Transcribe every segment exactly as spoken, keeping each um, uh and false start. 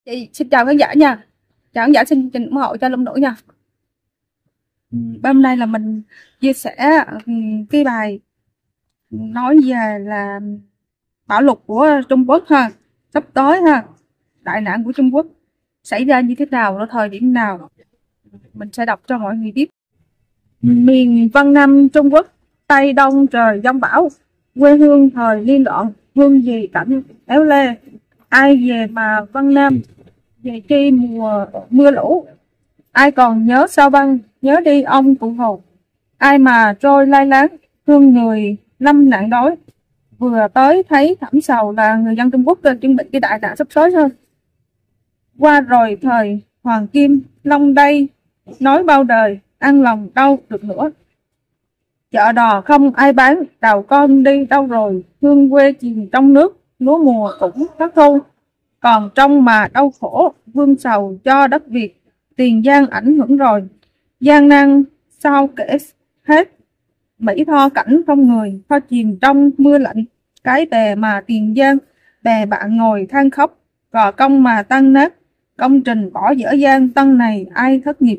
Chị xin chào khán giả nha. Chào khán giả, xin ủng hộ cho Long Nữ nha. Hôm nay là mình chia sẻ cái bài nói về là bão lụt của Trung Quốc ha, sắp tới ha, đại nạn của Trung Quốc xảy ra như thế nào, ở thời điểm nào, mình sẽ đọc cho mọi người biết. Miền Vân Nam Trung Quốc, Tây Đông trời giông bão, quê hương thời liên loạn, hương gì cảnh éo le. Ai về mà Vân Nam, về chi mùa mưa lũ. Ai còn nhớ sao băng, nhớ đi ông cụ Hồ. Ai mà trôi lai láng, thương người lâm nạn đói. Vừa tới thấy thảm sầu là người dân Trung Quốc chuẩn bị cái đại nạn sắp tới hơn. Qua rồi thời Hoàng Kim, Long đây, nói bao đời, ăn lòng đau được nữa. Chợ đò không ai bán, đào con đi đâu rồi, hương quê chìm trong nước, lúa mùa cũng thất thu. Còn trong mà đau khổ, vương sầu cho đất Việt, Tiền Giang ảnh hưởng rồi. Gian nan sao kể hết, Mỹ tho cảnh không người, tho chìm trong mưa lạnh. Cái bè mà Tiền Giang, bè bạn ngồi than khóc, gò công mà tan nát, công trình bỏ dở dang, tân này ai thất nghiệp.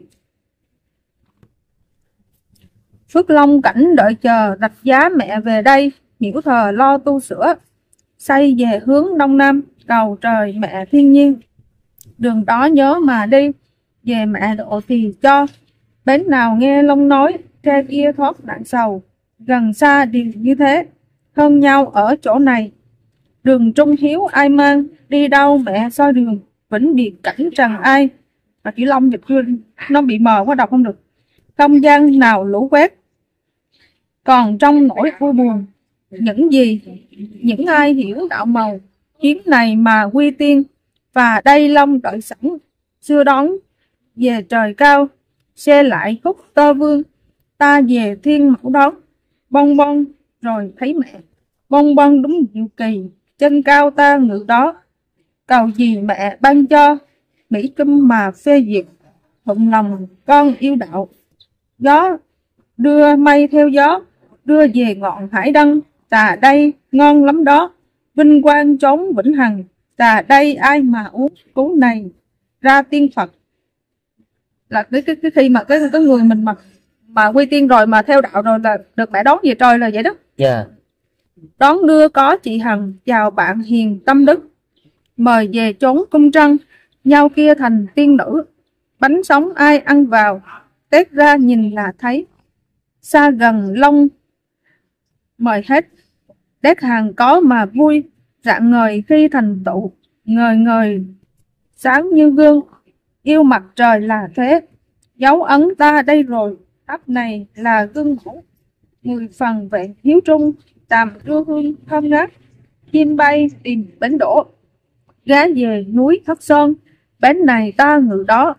Phước Long cảnh đợi chờ, rạch giá mẹ về đây, miễu thờ lo tu sửa, xây về hướng đông nam, cầu trời mẹ thiên nhiên. Đường đó nhớ mà đi, về mẹ độ thì cho, bến nào nghe Long nói, tre kia thoát nạn sầu, gần xa đều như thế, hơn nhau ở chỗ này. Đường trung hiếu ai mang, đi đâu mẹ soi đường, vĩnh biệt cảnh trần ai. Mà chữ Long dịch nó bị mờ quá, đọc không được. Không gian nào lũ quét, còn trong nỗi vui buồn. Những gì, những ai hiểu đạo màu, chuyến này mà quy tiên, và đây Long đợi sẵn, xưa đón về trời cao, xe lại khúc tơ vương, ta về thiên mẫu đón. Bông bông rồi thấy mẹ, bông bông đúng diệu kỳ, chân cao ta ngự đó. Cầu gì mẹ ban cho, Mỹ Trung mà phê duyệt, thuận lòng con yêu đạo. Gió đưa mây theo gió, đưa về ngọn hải đăng, trà đây ngon lắm đó. Vinh quang trốn vĩnh hằng, trà đây ai mà uống, cứu này ra tiên Phật. Là cái cái, cái khi mà cái cái người mình mà mà quy tiên rồi, mà theo đạo rồi là được mẹ đón về trời, là vậy đó. Yeah. Đón đưa có chị Hằng, chào bạn hiền tâm đức, mời về chốn cung trăng, nhau kia thành tiên nữ. Bánh sống ai ăn vào, tét ra nhìn là thấy, xa gần Long mời hết. Đét hàng có mà vui, rạng ngời khi thành tụ, ngời ngời sáng như gương, yêu mặt trời là thế. Dấu ấn ta đây rồi, ấp này là gương mẫu, mười phần vẹn hiếu trung, tàm đưa hương thơm ngát. Chim bay tìm bến đỗ, ghé về núi Thất Sơn, bến này ta ngự đó.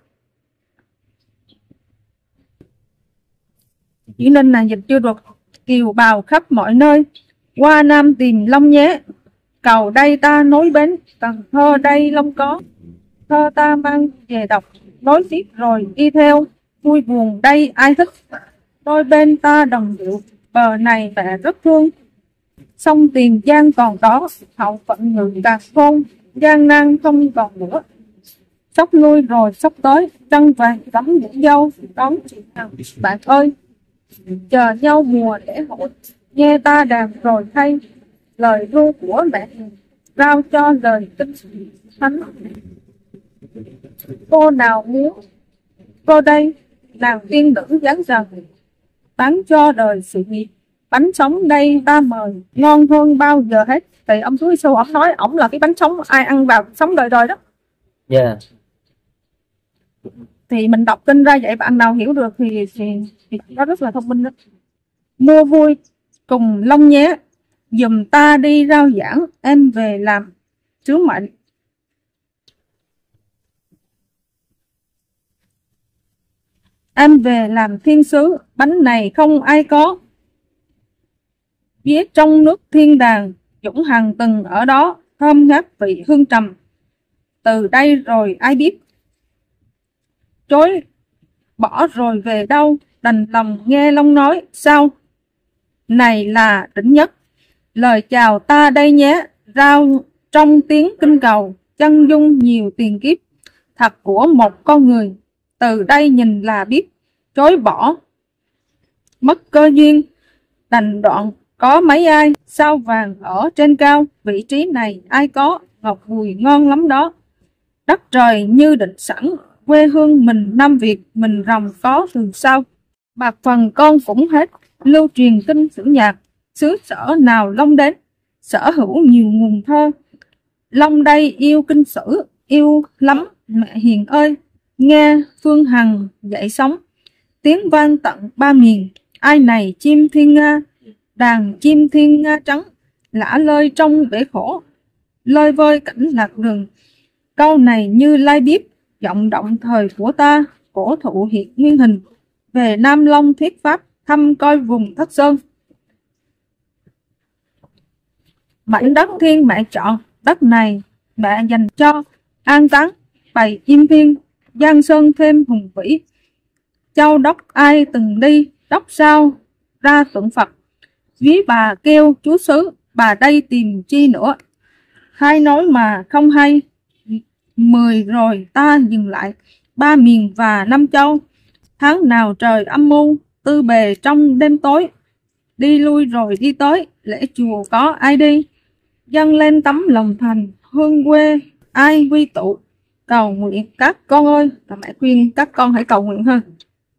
Chỉ nên là dịch chưa được. Kiều bào khắp mọi nơi, qua Nam tìm Long nhé. Cầu đây ta nối bến, Cần Thơ đây Long có. Thơ ta mang về đọc, nói tiếp rồi đi theo. Vui buồn đây ai thích, đôi bên ta đồng điệu, bờ này mẹ rất thương. Sông Tiền Giang còn đó, hậu phận ngự càng khôn, gian nan không còn nữa. Sắp lui rồi sắp tới, trăng vàng tắm những dâu, đón chị Hằng bạn ơi. Chờ nhau mùa lễ hội, nghe ta đàn rồi thay, lời ru của mẹ rao cho lời kinh thánh. Cô nào muốn, cô đây, nàng tiên nữ dáng dần, bán cho đời sự nghiệp. Bánh sống đây ta mời, ngon hơn bao giờ hết. Thì ông Chúa Giêsu ổng nói ổng là cái bánh sống ai ăn vào sống đời đời đó. Yeah. Thì mình đọc kinh ra vậy, bạn nào hiểu được thì, thì, thì nó rất là thông minh đó. Mua vui cùng Long nhé, dùm ta đi rao giảng, em về làm sứ mệnh. Em về làm thiên sứ, bánh này không ai có. Viết trong nước thiên đàng, Dũng Hằng từng ở đó, thơm ngát vị hương trầm. Từ đây rồi ai biết, chối bỏ rồi về đâu, đành lòng nghe Long nói sao. Này là đỉnh nhất, lời chào ta đây nhé, rao trong tiếng kinh cầu, chân dung nhiều tiền kiếp thật của một con người. Từ đây nhìn là biết chối bỏ mất cơ duyên, đành đoạn có mấy ai sao vàng ở trên cao, vị trí này ai có, ngọc bùi ngon lắm đó. Đất trời như định sẵn, quê hương mình Nam Việt, mình rồng có từ sau. Bạc phần con cũng hết, lưu truyền kinh sử nhạc, xứ sở nào Long đến, sở hữu nhiều nguồn thơ. Long đây yêu kinh sử, yêu lắm mẹ hiền ơi, nghe Phương Hằng dạy sống, tiếng vang tận ba miền. Ai này chim thiên nga, đàn chim thiên nga trắng, lả lơi trong bể khổ, lơi vơi cảnh lạc đường. Câu này như lai biếp, giọng động thời của ta, cổ thụ hiện nguyên hình, về Nam Long thuyết pháp, thăm coi vùng Thất Sơn. Mảnh đất thiên mẹ chọn, đất này mẹ dành cho an táng bày chim thiên, Giang Sơn thêm hùng vĩ. Châu đốc ai từng đi, đốc sao ra tượng Phật, ví bà kêu chú xứ, bà đây tìm chi nữa. Hai nói mà không hay, mười rồi ta dừng lại, ba miền và năm châu. Tháng nào trời âm mưu, tư bề trong đêm tối, đi lui rồi đi tới, lễ chùa có ai đi. Dâng lên tấm lòng thành, hương quê ai quy tụ, cầu nguyện các con ơi. Là mẹ khuyên các con hãy cầu nguyện hơn.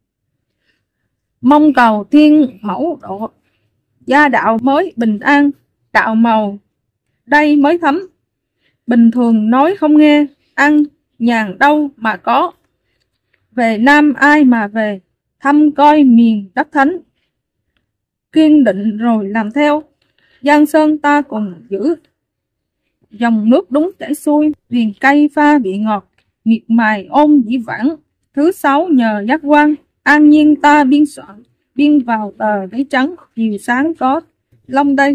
Mong cầu thiên mẫu độ, gia đạo mới bình an, đạo màu đây mới thấm. Bình thường nói không nghe, ăn nhàn đâu mà có. Về Nam ai mà về, thăm coi miền đất thánh. Kiên định rồi làm theo, Giang Sơn ta cùng giữ. Dòng nước đúng chảy xuôi, viền cây pha vị ngọt, miệt mài ôm dĩ vãng. Thứ sáu nhờ giác quan, an nhiên ta biên soạn, biên vào tờ giấy trắng, chiều sáng có Long đây.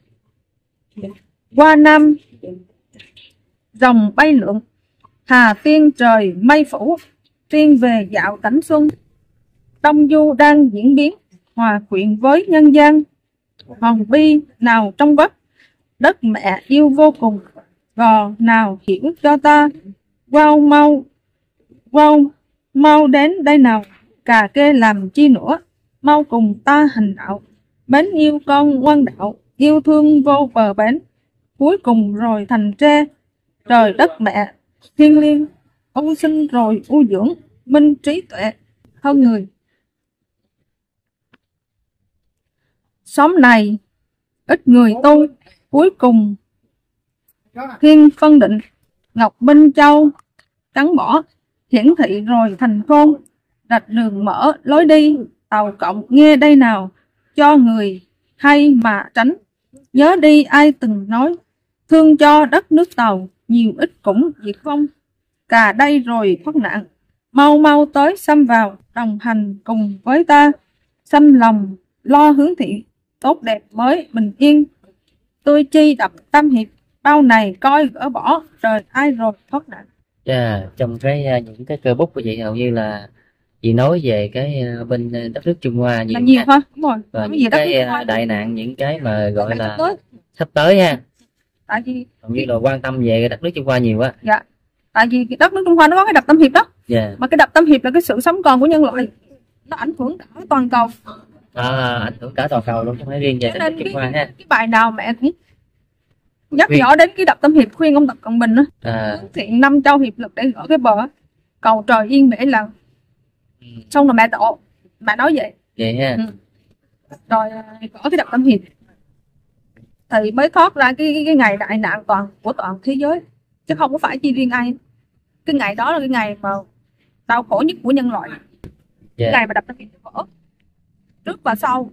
Qua Nam rồng bay lượn, hà tiên trời mây phủ, tiên về dạo cảnh xuân. Đông du đang diễn biến, hòa quyện với nhân gian. Hòn bi nào trong vắt, đất mẹ yêu vô cùng, gò nào hiểu cho ta. Wow mau, wow mau đến đây nào, cà kê làm chi nữa, mau cùng ta hành đạo. Mến yêu con ngoan đạo, yêu thương vô bờ bến, cuối cùng rồi thành tre. Trời đất mẹ thiên liêng, âu sinh rồi u dưỡng, minh trí tuệ hơn người. Xóm này ít người tu, cuối cùng thiên phân định. Ngọc Minh Châu trắng bỏ, hiển thị rồi thành khôn. Rạch đường mở lối đi, tàu cộng nghe đây nào, cho người hay mà tránh. Nhớ đi ai từng nói, thương cho đất nước Tàu, nhiều ít cũng diệt vong. Cà đây rồi thoát nạn, mau mau tới xâm vào, đồng hành cùng với ta. Xâm lòng lo hướng thiện, tốt đẹp mới bình yên. Tôi chi đập tâm hiệp, bao này coi gỡ bỏ, trời ai rồi thoát nạn. Yeah, trong cái những cái cơ bút của chị hầu như là chị nói về cái bên đất nước Trung Hoa nhiều, là nhiều thôi, đúng rồi. Và những cái đại nạn, những cái mà gọi là tới. sắp tới ha. Tại vì hầu như là quan tâm về đất nước Trung Hoa nhiều á. Dạ. Tại vì cái đất nước Trung Hoa nó có cái đập tâm hiệp đó. Yeah. Mà cái đập tâm hiệp là cái sự sống còn của nhân loại, nó ảnh hưởng cả toàn cầu. À, ảnh hưởng cả toàn cầu luôn, không phải riêng về đất nước Trung Hoa ha. Cái bài nào mẹ cũng nhắc nhở đến cái đập tâm hiệp, khuyên ông Tập Cận Bình á, à. thiện năm châu hiệp lực để gỡ cái bờ, cầu trời yên bể lần. Ừ. Xong rồi mẹ độ, mẹ nói vậy. Vậy ha. Ừ. Rồi gỡ cái đập tâm hiệp thì mới thoát ra cái, cái cái ngày đại nạn toàn của toàn thế giới, chứ không có phải chỉ riêng ai. Cái ngày đó là cái ngày mà đau khổ nhất của nhân loại. Yeah. Cái ngày mà đập tâm hiệp vỡ trước và sau.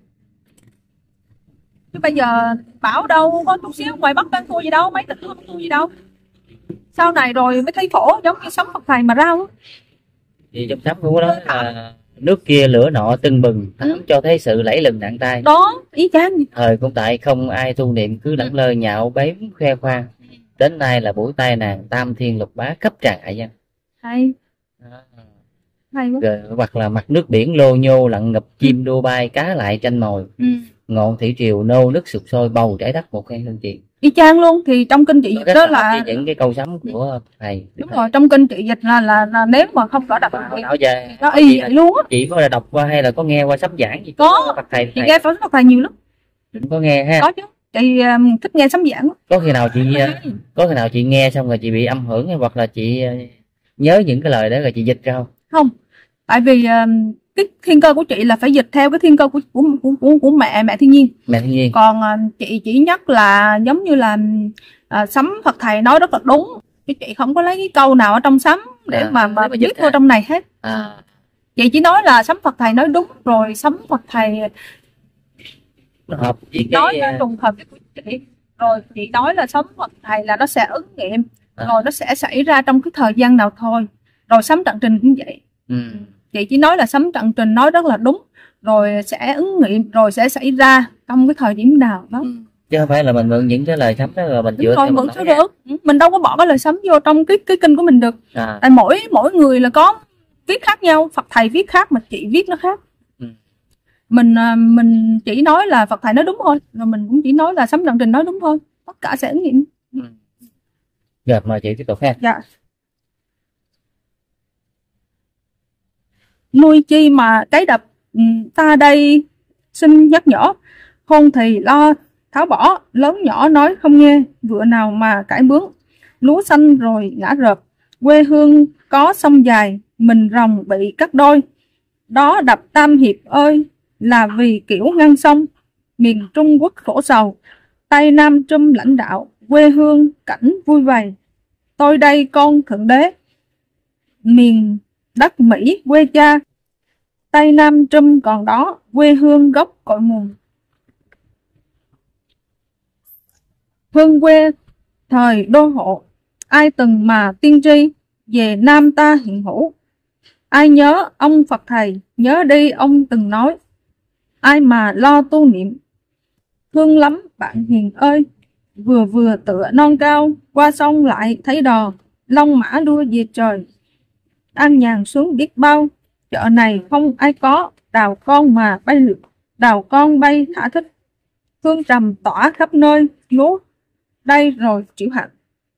Chứ bây giờ bảo đâu có chút xíu ngoài Bắc đang thua gì đâu, mấy tỉnh không thua gì đâu. Sau này rồi mới thấy khổ, giống như sống Phật thầy mà rau á. Thì trong sách của đó là nước kia lửa nọ tưng bừng, thắm ừ. cho thấy sự lẫy lừng nặng tay. Đó, ý chán. Thời cũng tại không ai tu niệm, cứ lẳng lơ nhạo bếm khoe khoang. Đến nay là buổi tai nạn tam thiên lục bá khắp tràn hải dân. Hay. À. Hay quá. Rồi, hoặc là mặt nước biển lô nhô lặn ngập, chim đua bay cá lại tranh mồi. Ừ. Ngọn thủy triều nô nức sụp sôi, bầu trái đất một khen hương tiền. y chang luôn. Thì trong kinh chị dịch đó là những cái câu sấm của thầy. Đúng rồi, trong kinh chị dịch là là, là nếu mà không có đọc đạo về nó y vậy luôn á. Chị có đọc qua hay là có nghe qua sấm giảng gì? Có, Phật thầy, chị nghe Phật thầy nhiều lắm. Có nghe ha? Có chứ, chị um, thích nghe sấm giảng. Có khi nào chị có khi nào chị nghe xong rồi chị bị âm hưởng hay hoặc là chị nhớ những cái lời đó rồi chị dịch ra không? Không, tại vì um, cái thiên cơ của chị là phải dịch theo cái thiên cơ của của của, của, của mẹ mẹ thiên nhiên. Mẹ thiên nhiên. Còn uh, chị chỉ nhắc là giống như là uh, sấm Phật thầy nói rất là đúng, chứ chị không có lấy cái câu nào ở trong sấm để à, mà mà viết vô trong này hết. À. Chị chỉ nói là sấm Phật thầy nói đúng rồi, sấm Phật thầy nó hợp với nói cái... trùng hợp với chị. Rồi chị nói là sấm Phật thầy là nó sẽ ứng nghiệm, à. Rồi nó sẽ xảy ra trong cái thời gian nào thôi. Rồi sấm trận trình cũng vậy. Ừ. Chị chỉ nói là sấm trận trình nói rất là đúng, rồi sẽ ứng nghiệm, rồi sẽ xảy ra trong cái thời điểm nào đó. Ừ. Chứ không phải là mình mượn những cái lời sấm đó rồi mình dựa theo mượn sao được. Mình đâu có bỏ cái lời sấm vô trong cái cái kinh của mình được. À. Tại mỗi mỗi người là có viết khác nhau, Phật thầy viết khác mà chị viết nó khác. Ừ. Mình mình chỉ nói là Phật thầy nói đúng thôi, rồi mình cũng chỉ nói là sấm trận trình nói đúng thôi, tất cả sẽ ứng nghiệm. Ừ. Rồi mời chị tiếp tục ha. Dạ. Nuôi chi mà cái đập ta đây xin nhắc nhở, khôn thì lo tháo bỏ, lớn nhỏ nói không nghe, vựa nào mà cãi bướng, lúa xanh rồi ngã rợp, quê hương có sông dài, mình rồng bị cắt đôi. Đó đập Tam Hiệp ơi, là vì kiểu ngăn sông, miền Trung Quốc khổ sầu, Tây Nam Trung lãnh đạo, quê hương cảnh vui vầy. Tôi đây con thượng đế, miền đất Mỹ quê cha, Tây Nam Trung còn đó, quê hương gốc cội nguồn. Hương quê thời đô hộ, ai từng mà tiên tri, về Nam ta hiện hữu. Ai nhớ ông Phật thầy, nhớ đi ông từng nói, ai mà lo tu niệm. Thương lắm bạn hiền ơi, vừa vừa tựa non cao, qua sông lại thấy đò, long mã đua về trời. An nhàn xuống biết bao, chợ này không ai có, đào con mà bay lượt, đào con bay thả thích. Hương trầm tỏa khắp nơi, lúa đây rồi chịu hạnh.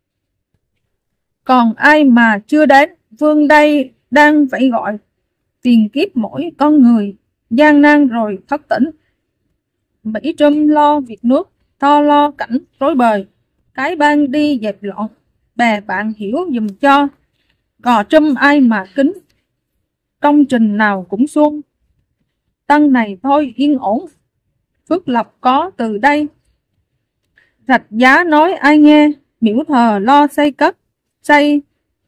Còn ai mà chưa đến, vương đây đang vẫy gọi, tiền kiếp mỗi con người, gian nan rồi thất tỉnh. Mỹ Trâm lo việc nước, to lo cảnh rối bời, cái ban đi dẹp loạn, bè bạn hiểu dùm cho. Gò Trâm ai mà kính, công trình nào cũng xuông. Tăng này thôi yên ổn, phước lộc có từ đây. Rạch Giá nói ai nghe, miễu thờ lo xây cất, xây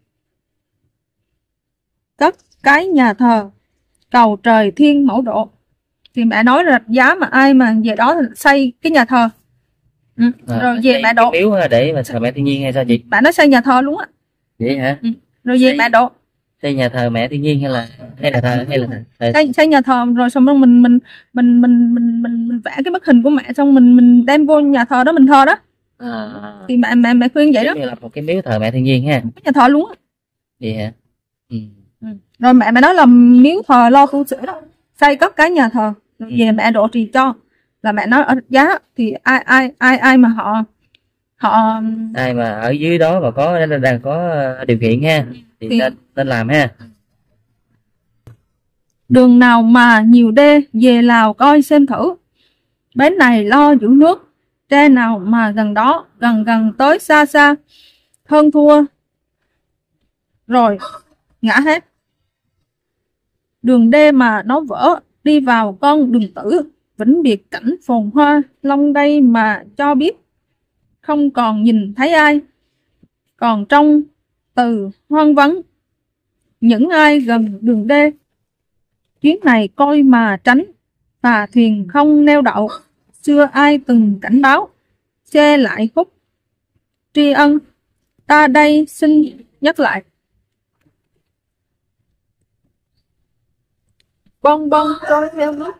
cất cái nhà thờ, cầu trời thiên mẫu độ. Thì mẹ nói Rạch Giá mà ai mà về đó xây cái nhà thờ. Ừ. À, rồi về mẹ độ. Miếu để mà thờ mẹ thiên nhiên hay sao chị? Bạn nói xây nhà thờ luôn á. Vậy hả? Ừ. Rồi về xây, mẹ độ. Xây nhà thờ mẹ thiên nhiên hay là hay là thờ hay là thờ? Xây, xây nhà thờ rồi xong rồi mình mình mình mình mình mình, mình vẽ cái bức hình của mẹ xong mình mình đem vô nhà thờ đó mình thờ đó. À. Thì mẹ mẹ mẹ khuyên vậy đó. Như là một cái miếu thờ mẹ thiên nhiên ha. Cái nhà thờ luôn á. Vậy hả? Ừ. Ừ. Rồi mẹ mẹ nói là miếu thờ lo tu sửa đó, xây cất cái nhà thờ, rồi về mẹ độ trì cho. Là mẹ nói ở Giá thì ai ai ai ai mà họ họ ai mà ở dưới đó mà có đang có điều kiện ha thì, thì nên, nên làm ha. Đường nào mà nhiều đê về Lào coi xem thử, bến này lo giữ nước, tre nào mà gần đó gần gần tới xa xa, hơn thua rồi ngã hết. Đường đê mà nó vỡ, đi vào con đường tử, vĩnh biệt cảnh phồn hoa, long đây mà cho biết, không còn nhìn thấy ai. Còn trong từ hoang vắng, những ai gần đường đê, chuyến này coi mà tránh, và thuyền không neo đậu. Xưa ai từng cảnh báo, che lại khúc tri ân, ta đây xin nhắc lại. Bon bon trôi theo nước,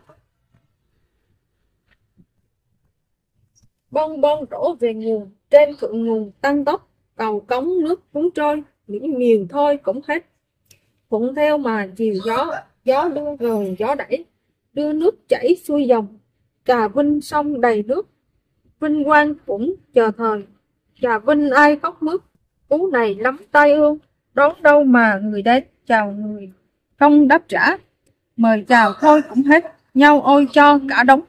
bon bon đổ về nguồn, trên thượng nguồn tăng tốc, cầu cống nước cuốn trôi, những miền thôi cũng hết. Thuận theo mà chiều gió, gió đưa rồi gió đẩy, đưa nước chảy xuôi dòng, Trà Vinh sông đầy nước. vinh quang cũng chờ thời. Chà vinh ai khóc mướt, cú này lắm tai ương, đón đâu mà người đến chào người không đáp trả, mời chào thôi cũng hết, nhau ôi cho cả đống.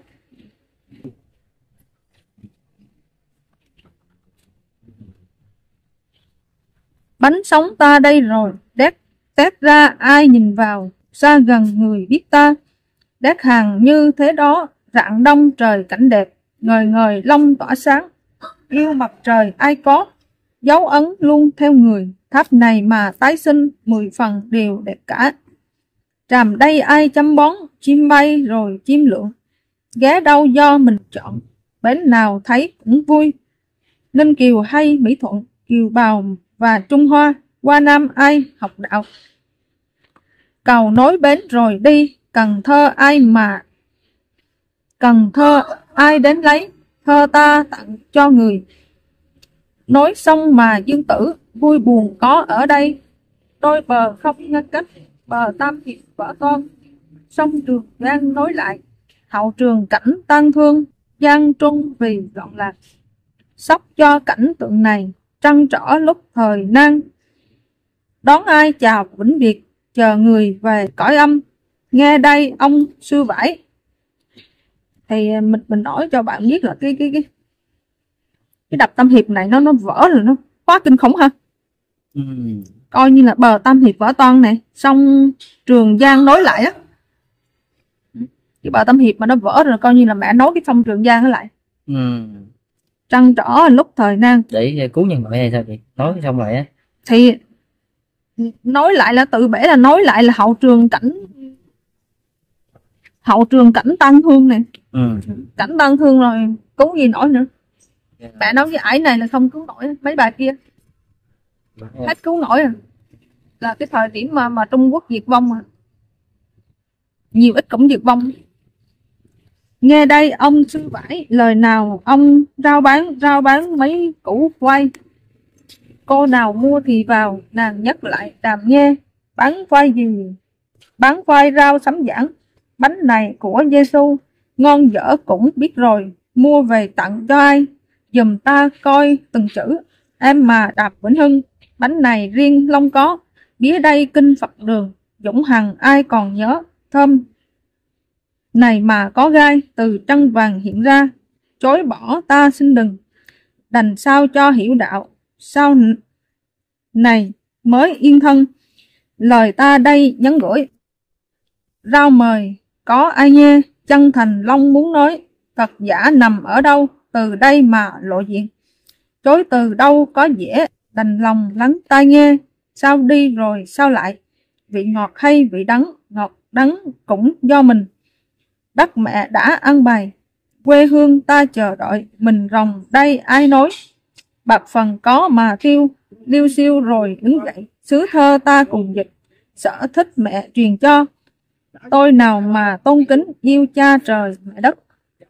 Bánh sống ta đây rồi, đét tét ra ai nhìn vào, xa gần người biết ta. Đét hàng như thế đó, rạng đông trời cảnh đẹp, ngời ngời long tỏa sáng. Yêu mặt trời ai có, dấu ấn luôn theo người, tháp này mà tái sinh, mười phần đều đẹp cả. Tràm đây ai chăm bón, chim bay rồi chim lượn, ghé đâu do mình chọn, bến nào thấy cũng vui. Ninh Kiều hay Mỹ Thuận, Kiều Bào và Trung Hoa, qua Nam ai học đạo. Cầu nối bến rồi đi, Cần Thơ ai mà Cần Thơ ai đến lấy, thơ ta tặng cho người. Nối sông mà Dương Tử, vui buồn có ở đây, đôi bờ không ngăn cách, bờ Tam Hiệp vỡ toan, sông Trường Giang nối lại, hậu trường cảnh tang thương, Giang Trung vì loạn lạc. Sóc cho cảnh tượng này, trăng trỏ lúc thời nan, đón ai chào vĩnh biệt, chờ người về cõi âm. Nghe đây ông sư vải. Thì mình mình nói cho bạn biết là cái cái cái cái đập Tam Hiệp này nó nó vỡ rồi, nó quá kinh khủng ha. Ừ. Coi như là bờ Tam Hiệp vỡ toang này, sông Trường Giang nối lại á. Cái bờ Tam Hiệp mà nó vỡ rồi, coi như là mẹ nối cái sông Trường Giang nó lại. Ừ. Trăng trỏ lúc thời nan. Để cứu nhân loại hay sao chị? Nói xong rồi á. Thì nói lại là tự bể là nói lại là hậu trường cảnh hậu trường cảnh tăng thương này. Ừ. Cảnh tăng thương rồi cứu gì nổi nữa. Yeah. Bạn nói với ải này là không cứu nổi, mấy bà kia yeah. hết cứu nổi à. Là cái thời điểm mà mà Trung Quốc diệt vong à. Nhiều ít cũng diệt vong. Nghe đây ông sư vải, lời nào ông rao bán rao bán mấy củ quay. Cô nào mua thì vào, nàng nhắc lại đàm nghe. Bán quay gì? Bán quay rau sắm giảng. Bánh này của Giêsu, ngon dở cũng biết rồi. Mua về tặng cho ai? Dùm ta coi từng chữ. Em mà Đạp Vĩnh Hưng, bánh này riêng Long có. Bía đây kinh Phật đường, Dũng Hằng ai còn nhớ. Thơm này mà có gai, từ trăng vàng hiện ra. Chối bỏ ta xin đừng, đành sao cho hiểu đạo. Sao này mới yên thân, lời ta đây nhắn gửi. Rao mời có ai nghe, chân thành long muốn nói. Thật giả nằm ở đâu, từ đây mà lộ diện. Chối từ đâu có dễ, đành lòng lắng tai nghe. Sao đi rồi sao lại, vị ngọt hay vị đắng, ngọt đắng cũng do mình. Đất mẹ đã ăn bài, quê hương ta chờ đợi. Mình rồng đây ai nói, bạc phần có mà tiêu. Liêu siêu rồi đứng dậy, sứ thơ ta cùng dịch. Sở thích mẹ truyền cho, tôi nào mà tôn kính yêu cha trời mẹ đất.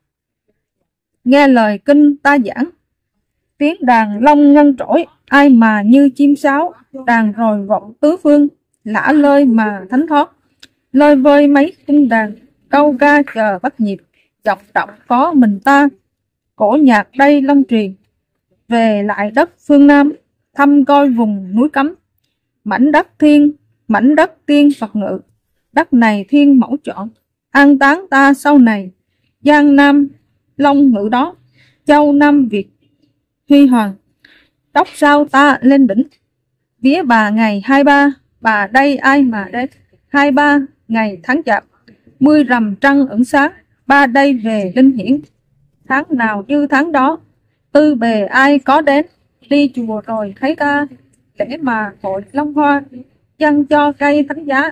Nghe lời kinh ta giảng, tiếng đàn long ngân trỗi. Ai mà như chim sáo, đàn rồi vọng tứ phương. Lả lơi mà thánh thoát, lơi vơi mấy cung đàn. Câu ca chờ bắt nhịp, giọng trọng có mình ta. Cổ nhạc đây long truyền, về lại đất phương Nam. Thăm coi vùng núi cấm, mảnh đất thiên, mảnh đất tiên Phật ngự. Đất này thiên mẫu chọn, an táng ta sau này. Giang Nam long ngự đó, châu Nam Việt huy hoàng. Đốc sao ta lên đỉnh, vía bà ngày hai ba. Bà đây ai mà đến, hai ba ngày tháng chạp. Mươi rằm trăng ẩn sáng, ba đây về linh hiển. Tháng nào như tháng đó, tư bề ai có đến. Đi chùa rồi thấy ta, để mà hội long hoa. Chăn cho cây thánh giá,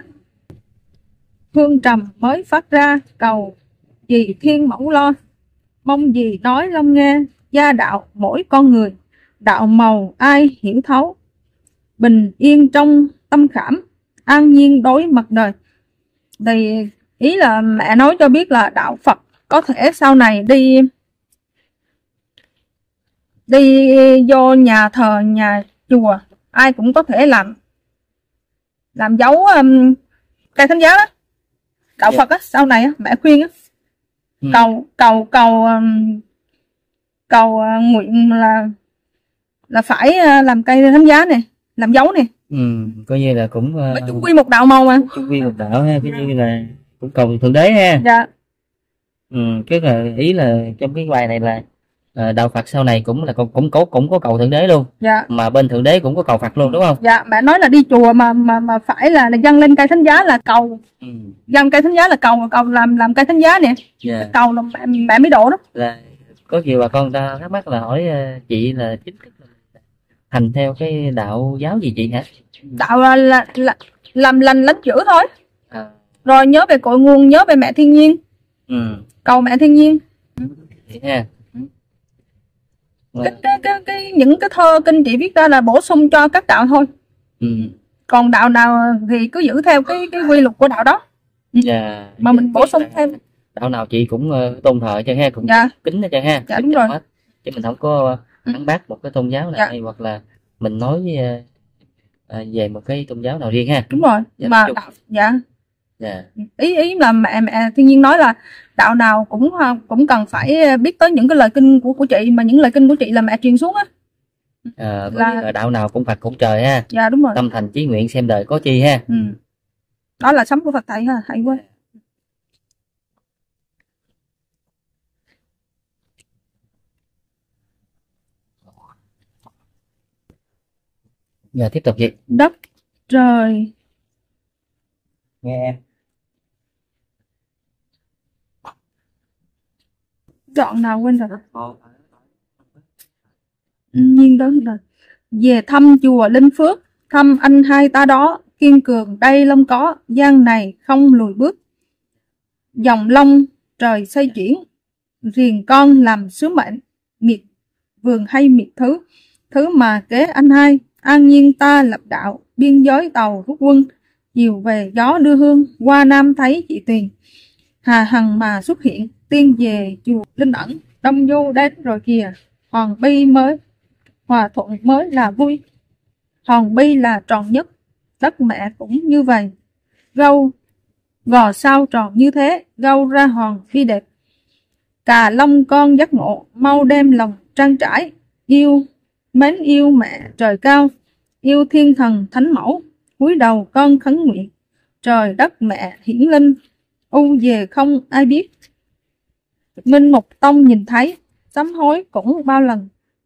hương trầm mới phát ra. Cầu gì thiên mẫu lo, mong gì nói long nghe. Gia đạo mỗi con người, đạo màu ai hiểu thấu. Bình yên trong tâm khảm, an nhiên đối mặt đời. Thì ý là mẹ nói cho biết là đạo Phật có thể sau này đi đi vô nhà thờ, nhà chùa, ai cũng có thể làm làm dấu um, cây thánh giá đó. Đạo yeah. Phật á, sau này á, mẹ khuyên á, ừ. cầu cầu cầu um, cầu à, nguyện là là phải à, làm cây thánh giá này, làm dấu này. Ừ, coi như là cũng Nói uh, chung quy một đạo màu mà. chung quy một đạo ha, coi như là cũng cầu thượng đế ha. Dạ. Ừ, cái là ý là trong cái bài này là uh, đạo Phật sau này cũng là cũng cũng có cũng có cầu thượng đế luôn. Dạ. Mà bên thượng đế cũng có cầu Phật luôn đúng không? Dạ, mẹ nói là đi chùa mà mà mà phải là, là dâng lên cây thánh giá là cầu. Ừ. Dâng cây thánh giá là cầu, cầu làm làm cây thánh giá nè. Yeah. Cầu là mẹ, mẹ mới độ đó. Là có nhiều bà con ta thắc mắc là hỏi uh, chị là chính thức là hành theo cái đạo giáo gì chị hả? Đạo là, là, là làm lành lánh dữ thôi. À. Rồi nhớ về cội nguồn, nhớ về mẹ thiên nhiên. Ừ. Cầu mẹ thiên nhiên. Vậy ha. Cái, cái, cái, cái, những cái thơ kinh chị viết ra là bổ sung cho các đạo thôi. Ừ. Còn đạo nào thì cứ giữ theo cái cái quy luật của đạo đó. Dạ. Mà mình bổ sung thêm. Đạo nào chị cũng uh, tôn thờ cho ha, cũng dạ. kính cho ha. Dạ đúng rồi. Hết. Chứ mình không có phản bác một cái tôn giáo nào dạ. hoặc là mình nói uh, uh, về một cái tôn giáo nào riêng ha. Đúng rồi. Dạ, mà đạo, dạ. Dạ. Ý ý là mẹ mẹ thiên nhiên nói là đạo nào cũng cũng cần phải biết tới những cái lời kinh của của chị, mà những lời kinh của chị là mẹ truyền xuống á. À, là... là đạo nào cũng Phật cũng trời ha. Dạ đúng rồi. Tâm thành chí nguyện xem đời có chi ha. Ừ. Đó là sống của Phật thầy ha, hay quá. Dạ tiếp tục gì? Đất trời. Nghe em. Đoạn nào quên rồi. Nhiên đó là về thăm chùa Linh Phước, thăm anh hai ta đó, kiên cường đây long có, gian này không lùi bước. Dòng long trời xây chuyển, riêng con làm sứ mệnh, miệt vườn hay miệt thứ, thứ mà kế anh hai, an nhiên ta lập đạo, biên giới tàu rút quân, chiều về gió đưa hương, qua nam thấy chị Tuyền, hà hằng mà xuất hiện, tiên về chùa Linh ẩn, đông vô đến rồi kìa, hòn bi mới, hòa thuận mới là vui, hòn bi là tròn nhất, đất mẹ cũng như vậy, gâu gò sao tròn như thế, gâu ra hòn bi đẹp, cà long con giác ngộ, mau đem lòng trang trải, yêu mến yêu mẹ trời cao, yêu thiên thần thánh mẫu, cúi đầu con khấn nguyện, trời đất mẹ hiển linh, u về không ai biết, Minh Mục Tông nhìn thấy, sám hối cũng bao lần,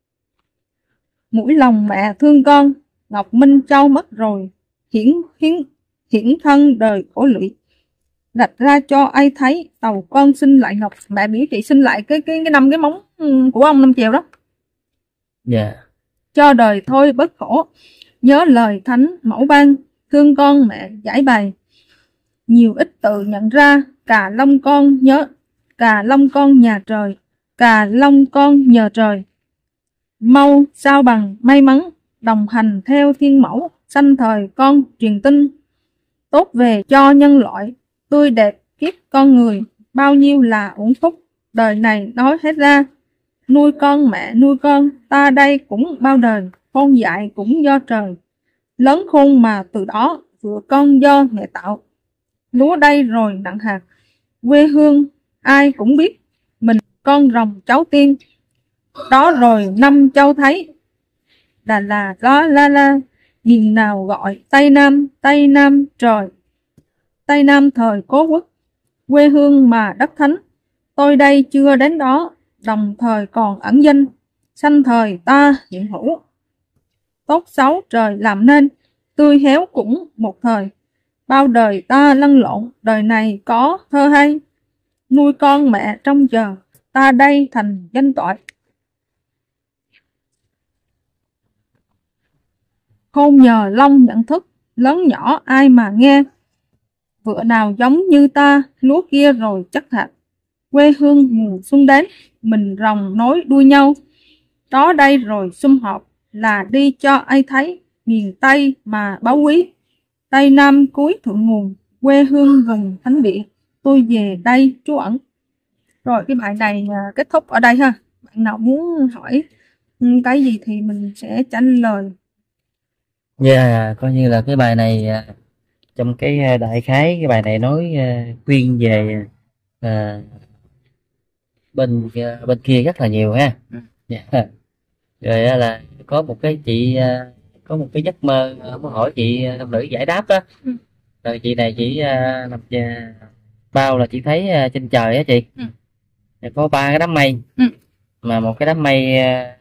mũi lòng mẹ thương con, Ngọc Minh Châu mất rồi, hiển hiển hiển thân đời khổ lụy, đặt ra cho ai thấy, tàu con xin lại Ngọc. Mẹ biểu chị xin lại cái cái cái năm cái móng của ông năm chèo đó. Dạ. Yeah. Cho đời thôi bất khổ, nhớ lời thánh mẫu ban, thương con mẹ giải bày, nhiều ít tự nhận ra, cà long con nhớ, cà long con nhà trời, cà long con nhờ trời, mau sao bằng may mắn, đồng hành theo thiên mẫu, sanh thời con truyền tin, tốt về cho nhân loại, tươi đẹp kiếp con người, bao nhiêu là uổng phúc, đời này nói hết ra, nuôi con mẹ nuôi con, ta đây cũng bao đời, con dạy cũng do trời, lớn khôn mà từ đó, vừa con do mẹ tạo, lúa đây rồi nặng hạt, quê hương ai cũng biết, mình con rồng cháu tiên, đó rồi năm châu thấy, Đà là đó la la, nhìn nào gọi Tây Nam, Tây Nam trời, Tây Nam thời cố quốc, quê hương mà đất thánh, tôi đây chưa đến đó, đồng thời còn ẩn danh, sanh thời ta hiện hữu, tốt xấu trời làm nên, tươi héo cũng một thời, bao đời ta lăn lộn, đời này có thơ hay, nuôi con mẹ trong chờ, ta đây thành danh toại. Khôn nhờ long nhận thức, lớn nhỏ ai mà nghe, vựa nào giống như ta, lúa kia rồi chắc hạt, quê hương mùa xuân đến, mình rồng nối đuôi nhau, đó đây rồi sum họp, là đi cho ai thấy, miền Tây mà báo quý, Tây Nam cuối thượng nguồn, quê hương vùng thánh địa, tôi về đây trú ẩn. Rồi cái bài này kết thúc ở đây ha. Bạn nào muốn hỏi cái gì thì mình sẽ trả lời. Dạ, yeah, coi như là cái bài này trong cái đại khái cái bài này nói khuyên về uh, bên bên kia rất là nhiều ha. Dạ. Rồi á là có một cái chị à, có một cái giấc mơ à, muốn hỏi chị à, nữ giải đáp đó. Ừ. Rồi chị này chỉ à, nằm à, bao là chị thấy à, trên trời á chị, Ừ. thì có ba cái đám mây, Ừ. mà một cái đám mây à,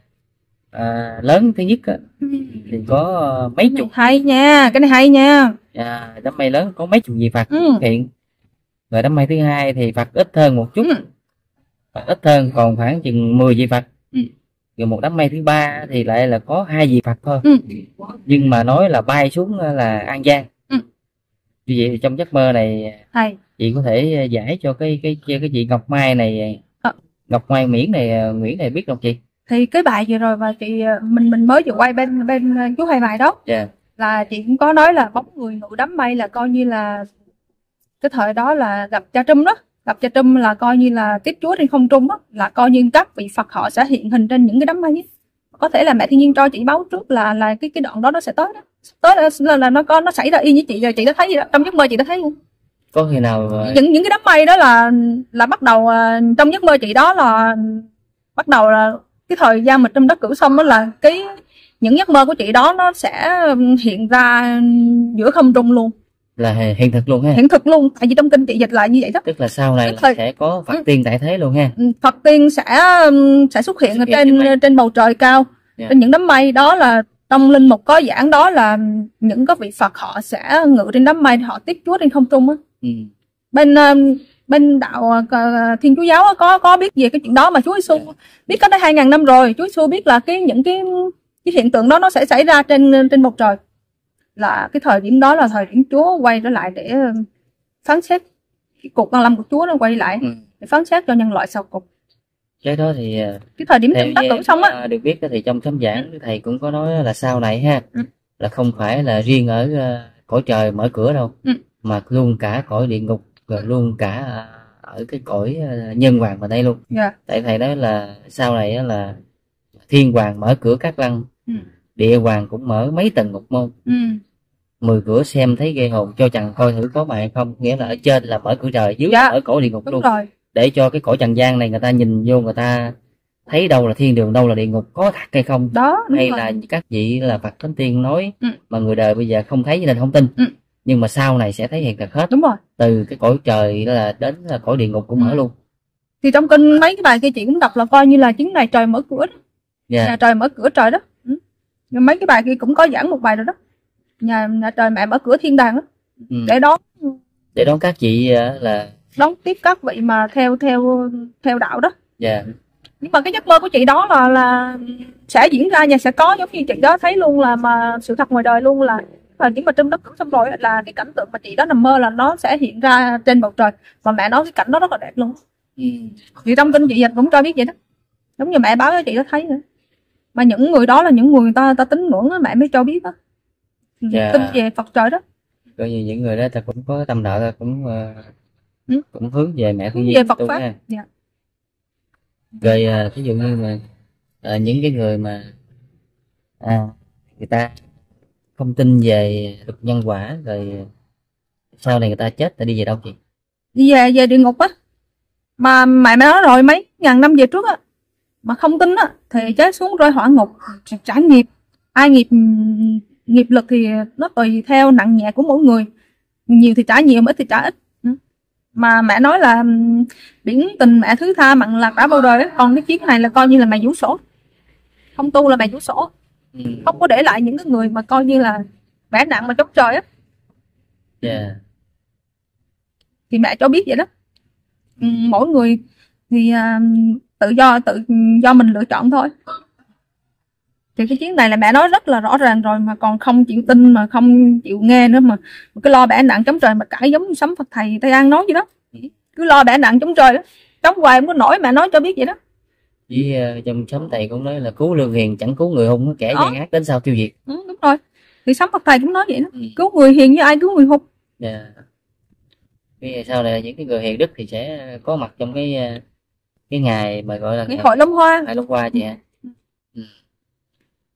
à, lớn thứ nhất á, Ừ. thì có à, mấy Cái chục này hay nha, cái này hay nha. à, đám mây lớn có mấy chục vị Phật Ừ. xuất hiện. Rồi đám mây thứ hai thì Phật ít hơn một chút, Ừ. Phật ít hơn còn khoảng chừng mười vị Phật. Ừ. Rồi một đám mây thứ ba thì lại là có hai vị Phật thôi. Ừ. Nhưng mà nói là bay xuống là An Giang. Ừ. Như vậy thì trong giấc mơ này Hay. chị có thể giải cho cái cái cái, cái chị Ngọc Mai này, Ờ. Ngọc Mai Nguyễn này, Nguyễn này biết không chị? Thì cái bài vừa rồi mà chị mình mình mới vừa quay bên bên chú Hai Bài đó, Dạ. là chị cũng có nói là bóng người ngự đám mây là coi như là cái thời đó là gặp cha Trâm đó, gặp cha Trâm là coi như là tiếp Chúa trên không trung đó, là coi như các vị Phật họ sẽ hiện hình trên những cái đám mây ấy. Có thể là mẹ thiên nhiên cho chị báo trước là là cái cái đoạn đó nó sẽ tới đó, tới là, là, là nó có nó xảy ra y như chị rồi, chị đã thấy gì đó trong giấc mơ, chị đã thấy luôn. Có khi nào những những cái đám mây đó là là bắt đầu uh, trong giấc mơ chị đó là bắt đầu là cái thời gian mà Trâm Đắc Cửu xong đó, là cái những giấc mơ của chị đó nó sẽ hiện ra giữa không trung luôn, là hiện thực luôn ha? hiện thực luôn, tại vì trong kinh chị dịch lại như vậy đó. Tức là sau này Cái là thời- sẽ có Phật Ừ. tiên tại thế luôn ha? Phật tiên sẽ sẽ xuất hiện ở Xuất hiện trên trên mây. trên bầu trời cao, Dạ. trên những đám mây đó. Là trong linh mục có giảng đó là những các vị Phật họ sẽ ngự trên đám mây, họ tiếp Chúa trên không trung á. Ừ. Bên um, bên đạo uh, Thiên Chúa giáo á, có có biết về cái chuyện đó mà Chúa Giêsu biết cách đây hai ngàn năm rồi. Chúa Giêsu biết là cái những cái cái hiện tượng đó nó sẽ xảy ra trên trên bầu trời, là cái thời điểm đó là thời điểm Chúa quay trở lại để phán xét cái cuộc quan lâm của Chúa, nó quay lại Ừ. để phán xét cho nhân loại sau cùng. Cái đó thì Cái thời điểm theo Trâm Đắc Cửu như xong á, à, được biết thì trong sấm giảng thầy cũng có nói là sau này ha, Ừ. là không phải là riêng ở uh, cõi trời mở cửa đâu, Ừ. mà luôn cả cõi địa ngục, rồi luôn cả uh, ở cái cõi uh, nhân hoàng vào đây luôn. yeah. Tại thầy nói là sau này á là thiên hoàng mở cửa các lăng, Ừ. địa hoàng cũng mở mấy tầng ngục môn, Ừ. mười cửa xem thấy ghê hồn, cho chàng coi thử có mà hay không. Nghĩa là ở trên là mở cửa trời, dưới Dạ. là mở cõi địa ngục Đúng luôn, rồi. để cho cái cõi trần gian này người ta nhìn vô, người ta thấy đâu là thiên đường, đâu là địa ngục, có thật hay không. Đó, đúng Hay rồi. là các vị là Phật Thánh Tiên nói Ừ. mà người đời bây giờ không thấy cho nên không tin. Ừ. Nhưng mà sau này sẽ thấy hiện thực hết, Đúng rồi. từ cái cõi trời đó là đến là cõi địa ngục cũng Ừ. mở luôn. Thì trong kinh mấy cái bài kia chị cũng đọc là coi như là chuyến này trời mở cửa đó. Dạ. Nhà trời mở cửa trời đó. Ừ. Mấy cái bài kia cũng có giảng một bài rồi đó. Nhà, nhà trời mẹ mở cửa thiên đàng đó. Ừ. Để đón Để đón các vị ờ, là đón tiếp các vị mà theo theo theo đạo đó. dạ. Nhưng mà cái giấc mơ của chị đó là là sẽ diễn ra và sẽ có giống như chị đó thấy luôn, là mà sự thật ngoài đời luôn, là và những mà Trâm Đắc Cửu xong rồi là cái cảnh tượng mà chị đó nằm mơ là nó sẽ hiện ra trên bầu trời, và mẹ nói cái cảnh đó rất là đẹp luôn. Ừ. Thì trong kinh chị dịch cũng cho biết vậy đó, giống như mẹ báo cho chị đó thấy nữa. Mà những người đó là những người người ta ta tín ngưỡng á, mẹ mới cho biết đó. Dạ. Tin về Phật trời đó. Coi như những người đó ta cũng có tâm nợ, cũng ờ, Ừ. cũng hướng về mẹ thiên Về nhiên Phật tu pháp. ha. Dạ. Rồi à, ví dụ như mà à, những cái người mà à, người ta không tin về luật nhân quả, rồi sau này người ta chết ta đi về đâu chị? Đi về về địa ngục á. Mà mẹ mẹ nói rồi, mấy ngàn năm về trước á, mà không tin á thì chết xuống rơi hỏa ngục, trả nghiệp. Ai nghiệp nghiệp lực thì nó tùy theo nặng nhẹ của mỗi người, nhiều thì trả nhiều, ít thì trả ít. Mà mẹ nói là biển tình mẹ thứ tha mặn lạc đã bao đời ấy. Còn cái chuyến này là coi như là mẹ vũ sổ, không tu là mẹ vũ sổ, Ừ. không có để lại những cái người mà coi như là bẻ nặng mà chống trời á. Dạ. Thì mẹ cho biết vậy đó. Ừ, mỗi người thì à, tự do tự do mình lựa chọn thôi. Thì cái chuyến này là mẹ nói rất là rõ ràng rồi, mà còn không chịu tin, mà không chịu nghe nữa, mà, mà cứ lo bẻ nặng chống trời mà cãi giống như sấm Phật thầy Tây An nói vậy đó. Cứ lo bẻ nặng chống trời đó, chống hoài không có nổi, mẹ nói cho biết vậy đó. Với uh, trong sấm thầy cũng nói là cứu lương hiền chẳng cứu người hung, kẻ Đó. gian ác đến sau tiêu diệt. Ừ, đúng rồi. Thì sấm Phật thầy cũng nói vậy đó. Ừ. Cứu người hiền như ai cứu người hung. Dạ. Cái sau này những cái người hiền đức thì sẽ có mặt trong cái uh, cái ngày mà gọi là Cái hội Long Hoa. ngày lúc qua chị ạ. Ừ.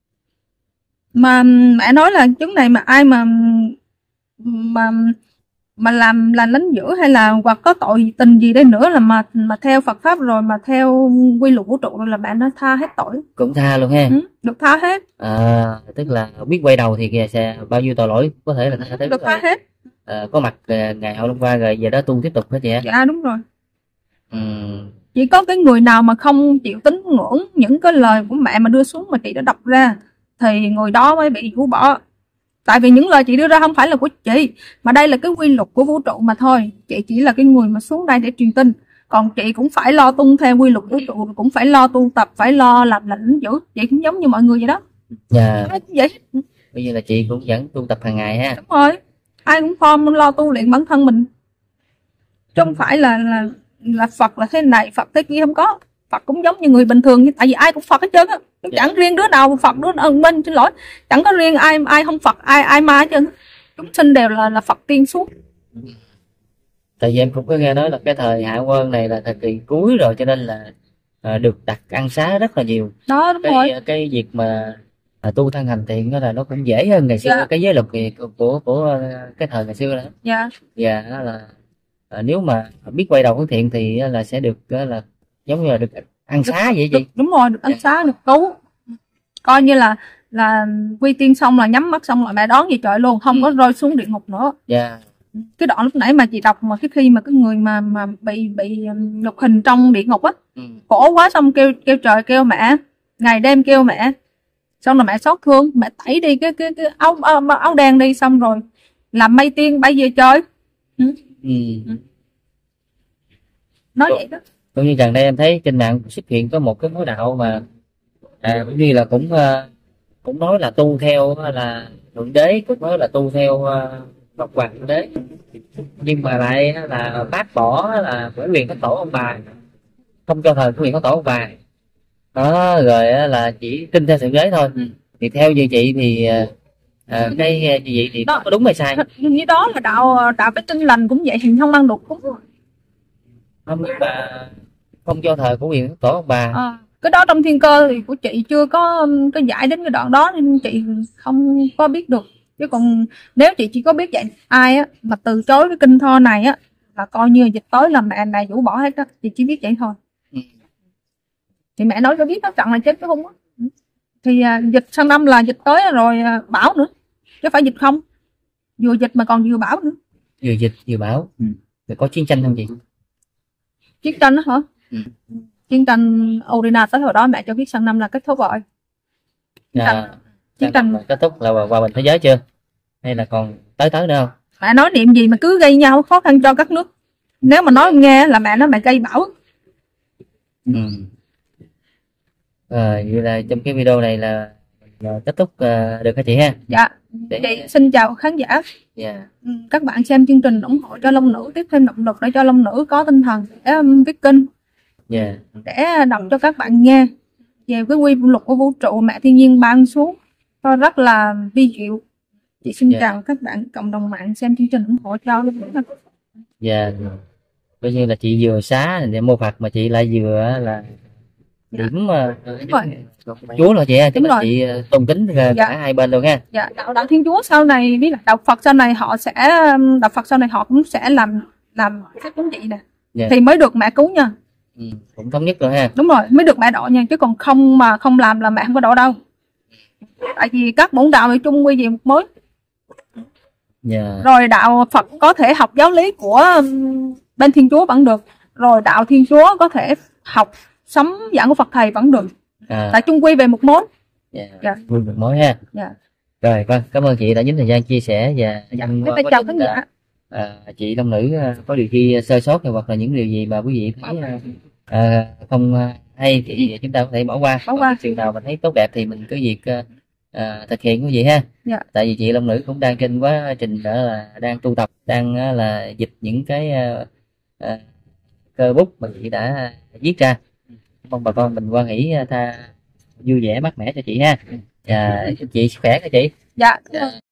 Mà mẹ nói là chuyến này mà ai mà mà mà làm là lính giữ hay là hoặc có tội tình gì đây nữa là mà mà theo Phật pháp rồi, mà theo quy luật vũ trụ rồi là bạn nó tha hết tội. Cũng tha luôn ha. Ừ, được tha hết. À, tức là biết quay đầu thì kìa sẽ bao nhiêu tội lỗi có thể là tha hết. Được tha hết. À, có mặt ngày hôm qua rồi giờ đó tu tiếp tục hả chị? Dạ đúng rồi. Ừ. Chỉ có cái người nào mà không chịu tín ngưỡng những cái lời của mẹ mà đưa xuống mà chị đã đọc ra thì người đó mới bị rũ bỏ. Tại vì những lời chị đưa ra không phải là của chị, mà đây là cái quy luật của vũ trụ mà thôi. Chị chỉ là cái người mà xuống đây để truyền tin, còn chị cũng phải lo tuân theo quy luật vũ trụ, cũng phải lo tu tập, phải lo làm lệnh giữ. Chị cũng giống như mọi người vậy đó. Dạ. Ai cũng vậy. Bây giờ là chị cũng vẫn tu tập hàng ngày ha. Đúng rồi, ai cũng form lo tu luyện bản thân mình, chứ không phải là là là Phật là thế này, Phật thế kia, không có. Phật cũng giống như người bình thường, tại vì ai cũng Phật hết trơn á. Chẳng riêng đứa nào Phật đứa nào bên xin lỗi, chẳng có riêng ai ai không Phật, ai ai ma hết trơn. Chúng sinh đều là là Phật tiên suốt. Tại vì em cũng có nghe nói là cái thời Hạ Quân này là thời kỳ cuối rồi, cho nên là à, được đặt ăn xá rất là nhiều. Đó đúng cái, rồi. Cái việc mà à, tu thân hành thiện đó là nó cũng dễ hơn ngày xưa. Dạ. Cái giới luật của, của của cái thời ngày xưa đó. Dạ. Dạ đó là à, nếu mà biết quay đầu hướng thiện thì là sẽ được là giống như là được ăn xá vậy chị. Đúng rồi, được ăn dạ. xá, được cứu. Coi như là là quy tiên xong là nhắm mắt xong là mẹ đón về trời luôn, không ừ. có rơi xuống địa ngục nữa. Dạ. Cái đoạn lúc nãy mà chị đọc mà cái khi mà cái người mà mà bị bị nhục hình trong địa ngục á, ừ. khổ quá xong kêu kêu trời kêu mẹ, ngày đêm kêu mẹ, xong rồi mẹ xót thương, mẹ tẩy đi cái cái cái áo áo, áo đen đi, xong rồi làm mây tiên bay về trời. Ừ. Ừ. Nói vậy đó. Cũng như gần đây em thấy trên mạng xuất hiện có một cái mối đạo mà à, cũng như là cũng cũng nói là tu theo là thượng đế, cũng nói là tu theo Ngọc Hoàng thượng đế, nhưng mà lại là bác bỏ là cái quyền thánh tổ ông bà, không cho thờ cái quyền thánh tổ ông bà đó, rồi là chỉ tin theo thượng đế thôi. Ừ. Thì theo như chị thì à, cái như vậy thì đó, có đúng hay sai? Như đó là đạo đạo cái Tin Lành cũng vậy, thì không ăn được cúng không, nhưng mà không cho thờ của quyền thánh tổ ông bà. À, cái đó trong Thiên Cơ thì của chị chưa có cái giải đến cái đoạn đó nên chị không có biết được. Chứ còn nếu chị chỉ có biết vậy, ai á mà từ chối cái kinh Tho này á là coi như dịch tới là mẹ này rũ bỏ hết đó. Chị chỉ biết vậy thôi. Ừ. Thì mẹ nói cho biết nó chặn là chết cái hung á. Thì à, dịch sang năm là dịch tới rồi à, bão nữa, chứ phải dịch không, vừa dịch mà còn vừa bão nữa. Vừa dịch vừa bão. Ừ. Rồi có chiến tranh không chị? Chiến tranh đó hả? Ừ. Chiến tranh Ukraine tới hồi đó mẹ cho biết sang năm là kết thúc rồi. Chiến tranh, à, chiến tranh kết thúc là hòa bình thế giới chưa? Hay là còn tới tới nữa không? Mẹ nói niệm gì mà cứ gây nhau khó khăn cho các nước. Nếu mà nói nghe là mẹ nói mẹ gây bão. Ừ. À, vậy là trong cái video này là, là kết thúc uh, được hả chị ha? Dạ. Để... Chị xin chào khán giả. Yeah. Các bạn xem chương trình ủng hộ cho Long Nữ, tiếp thêm động lực để cho Long Nữ có tinh thần để um, viết kinh. Yeah. Để đọc cho các bạn nghe về cái quy luật của vũ trụ mẹ thiên nhiên ban xuống nó rất là vi diệu. Chị xin yeah. chào các bạn cộng đồng mạng xem chương trình ủng hộ cho Long Nữ. Dạ. Coi như là chị vừa xá để mô Phật mà chị lại vừa là điểm uh, Chúa rồi chị, chứ là chị tôn kính cả dạ. hai bên luôn ha. Dạ, đạo đạo Thiên Chúa sau này với đạo Phật sau này họ sẽ đạo Phật sau này họ cũng sẽ làm làm cái cúng chị nè. Dạ. Thì mới được mẹ cứu nha. Ừ, cũng thống nhất rồi ha. Đúng rồi, mới được mẹ độ nha, chứ còn không mà không làm là mẹ không có độ đâu. Tại vì các bổn đạo thì chung quy về một mối. Dạ. Rồi đạo Phật có thể học giáo lý của bên Thiên Chúa vẫn được, rồi đạo Thiên Chúa có thể học sấm giảng của Phật thầy vẫn được. À. Tại chung quy về một mối. Dạ. Dạ. Một mối ha. Dạ. Rồi vâng, cảm ơn chị đã dành thời gian chia sẻ và dành dạ. chào khán giả. À, chị Long Nữ có điều gì sơ sót hoặc là những điều gì mà quý vị thấy à, không hay thì chúng ta có thể bỏ qua. Bỏ qua. Sự nào mình thấy tốt đẹp thì mình cứ việc à, thực hiện quý vị ha. Dạ. Tại vì chị Long Nữ cũng đang trên quá trình đó là đang tu tập, đang là dịch những cái à, cơ bút mà chị đã viết ra. Mong bà con mình quan hỷ tha vui vẻ mát mẻ cho chị ha. Và chị sức khỏe cho chị. Dạ. Dạ.